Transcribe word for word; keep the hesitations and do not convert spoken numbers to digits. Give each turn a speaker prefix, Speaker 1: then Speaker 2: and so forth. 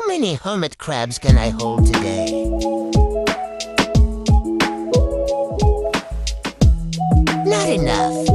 Speaker 1: many hermit crabs can I hold today? Not enough.